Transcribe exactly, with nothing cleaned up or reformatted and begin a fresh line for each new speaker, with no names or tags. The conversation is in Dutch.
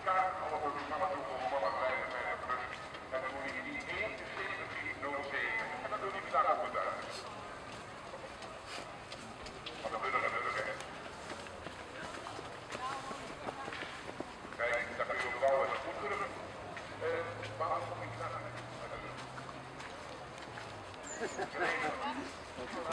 kaart, alle programma's doen voor mannen blijven bij de rust. En dan moet je die één zevenentien nul zeven. En dan doe je vandaag op het uit. Wat een burger, burger, hè. Kijk, daar kun je opbouwen en goed drukken. Uh, waarom kom ik naar?